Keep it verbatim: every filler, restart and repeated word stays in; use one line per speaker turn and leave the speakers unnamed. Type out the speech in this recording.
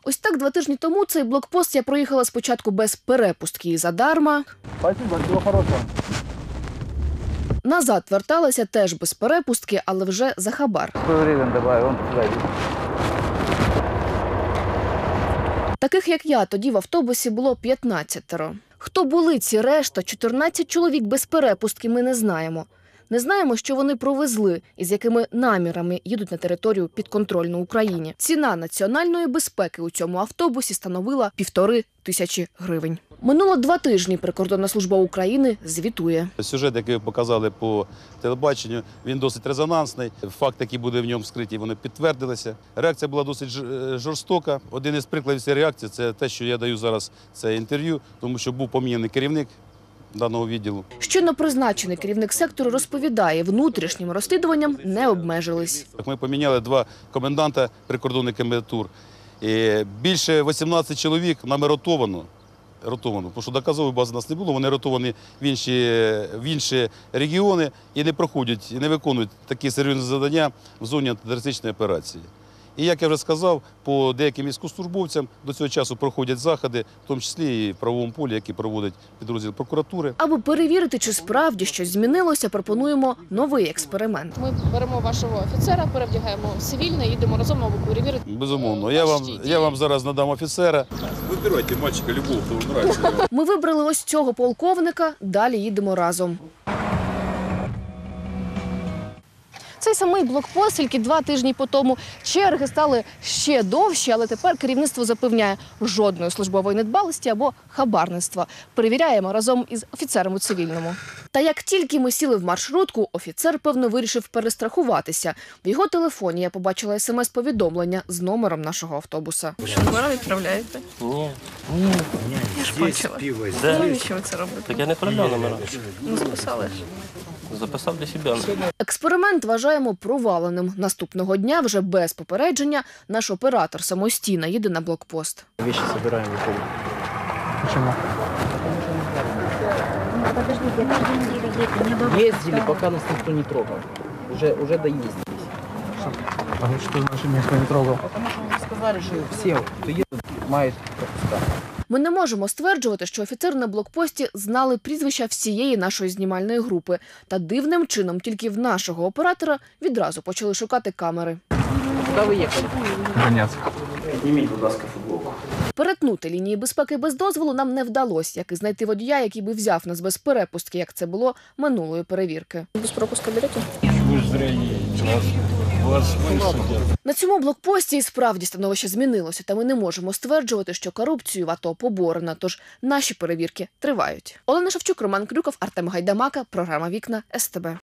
Ось так два тижні тому цей блокпост я проїхала спочатку без перепустки і задарма.
Спасибо, всего хорошего.
Назад верталася теж без перепустки, але вже за хабар.
сто гривен давай, он туда иди.
Таких, як я, тоді в автобусі було п'ятнадцятеро. Хто були ці решта, чотирнадцять чоловік без перепустки, ми не знаємо. Не знаємо, що вони провезли і з якими намірами їдуть на територію підконтрольну Україні. Ціна національної безпеки у цьому автобусі становила півтори тисячі гривень. Минуло два тижні Прикордонна служба України звітує.
Сюжет, який показали по телебаченню, він досить резонансний. Факти, які були в ньому скриті, вони підтвердилися. Реакція була досить жорстока. Один із прикладів цієї реакції – це те, що я даю зараз це інтерв'ю, тому що був поміняний керівник даного відділу.
Щойно призначений керівник сектору розповідає, внутрішнім розслідуванням не обмежились.
Ми поміняли два коменданта прикордонних комендатур. І більше вісімнадцяти чоловік нами ротовано. Ротовано, тому що доказової бази у нас не було, вони ротовані в інші, в інші регіони і не проходять, і не виконують такі серйозні завдання в зоні антитерористичної операції. І, як я вже сказав, по деяким військовослужбовцям до цього часу проходять заходи, в тому числі і в правовому полі, які проводить підрозділ прокуратури.
Аби перевірити, чи справді щось змінилося, пропонуємо новий експеримент.
Ми беремо вашого офіцера, перевдягаємо в цивільне, їдемо разом, аби перевірити.
Безумовно. Я вам, я вам зараз надам офіцера. Вибирайте мальчика любого, хто вам подобається.
Ми вибрали ось цього полковника, далі їдемо разом. Цей самий блокпост, тільки два тижні по тому, черги стали ще довші, але тепер керівництво запевняє жодної службової недбалості або хабарництва. Перевіряємо разом із офіцером у цивільному. Та як тільки ми сіли в маршрутку, офіцер, певно, вирішив перестрахуватися. В його телефоні я побачила смс-повідомлення з номером нашого автобуса.
Ви що, номера відправляєте?
Ні.
Я ж бачила.
Де?
Навіщо ви це робите?
Так я не відправляв номера.
Ну, записали ж.
Записав для себе.
Експеримент вважаємо проваленим. Наступного дня, вже без попередження, наш оператор самостійно їде на блокпост.
Вещи собираем, выходим. Почему?
Подождите, я каждую неделю еду, мне бабушка
Ездили,
сказала.
пока нас никто не трогал. Уже, уже доездились.
А что значит никто не трогал?
Потому что уже сказали, что все, кто едут, мають пропуска.
Ми не можемо стверджувати, що офіцери на блокпості знали прізвища всієї нашої знімальної групи. Та дивним чином тільки в нашого оператора відразу почали шукати камери.
Куди ви їхали?
Донецк.
Зніміть, будь ласка, футболку.
Перетнути лінії безпеки без дозволу нам не вдалося, як і знайти водія, який би взяв нас без перепустки, як це було минулої перевірки.
Без пропуска берете?
На цьому блокпості і справді становище змінилося, та ми не можемо стверджувати, що корупцію в АТО поборено, тож наші перевірки тривають. Олена Шевчук, Роман Крюков, Артем Гайдамака, програма «Вікна», ес те бе.